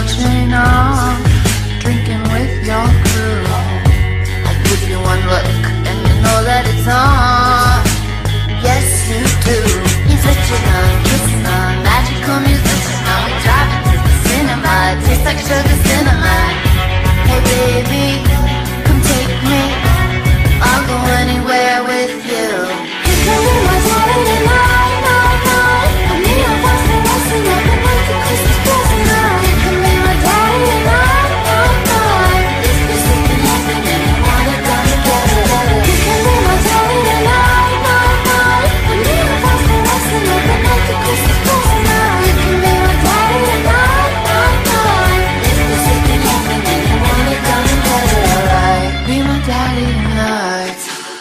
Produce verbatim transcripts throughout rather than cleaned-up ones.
chain on, drinking with your crew. I give you one look and you know that it's on. Yes, you do. He's switching on, kissing on, magical musician. Now we driving to the cinema. It tastes like sugar cinnamon. Hey baby, come take me. I'll go anywhere with you. You can be my Saturday night, night, night. And me and Wes are messing up and like a Christmas present night. You can be my daddy night, night, night. This music can happen and you wanna come together. You can be my Saturday night, night, night. And me and Wes are messing up and like a Christmas present night. You can be my daddy night, night, night. This music can happen and you wanna come together, alright? Be my daddy tonight.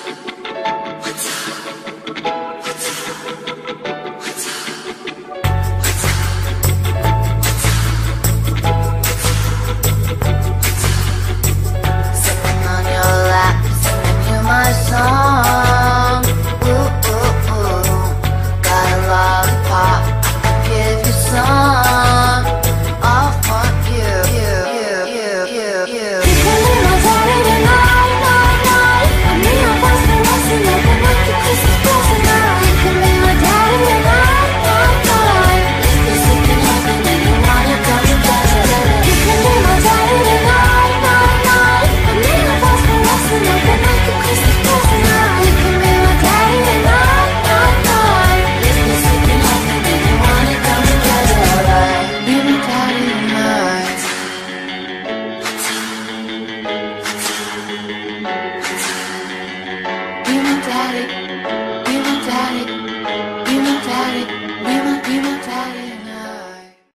My song, ooh, ooh, ooh. Got a lollipop, give you some. All for you, you, you, you, you, you. You can be my Saturday night, night, night. And me and Wes are messing up and like a Christmas present night. You can be my daddy night, night, night. This music can happen and you wanna come together. You can be my Saturday night, night, night. And me and Wes are messing up and like a Christmas present night. You can be my daddy night, night, night. This music can happen and you wanna come together, alright? Be my daddy tonight. Be my daddy.